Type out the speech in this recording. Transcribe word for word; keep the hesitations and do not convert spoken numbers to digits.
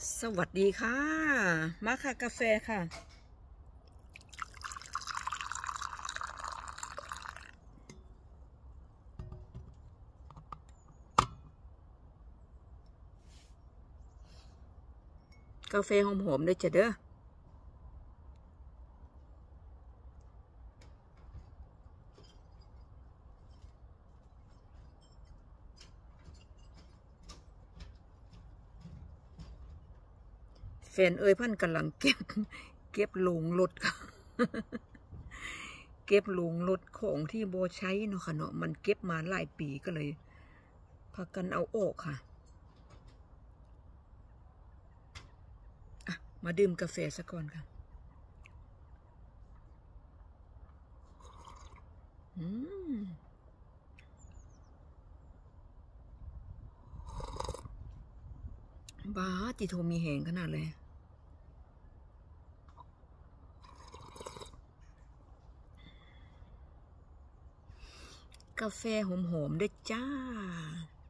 สวัสดีค่ะมาค่ะกาแฟค่ะกาแฟหอมๆด้วยจ้ะเด้อแฟนเอ้ยพันกำลังเก็บเก็บลงรถค่ะเก็บลงรถของที่โบใช้เนาะค่ะเนาะมันเก็บมาหลายปีก็เลยพากันเอาออกค่ะอะมาดื่มกาแฟซะก่อนค่ะอืมบ้าติโทมีแหงขนาดเลยกาแฟหอมๆด้วยจ้า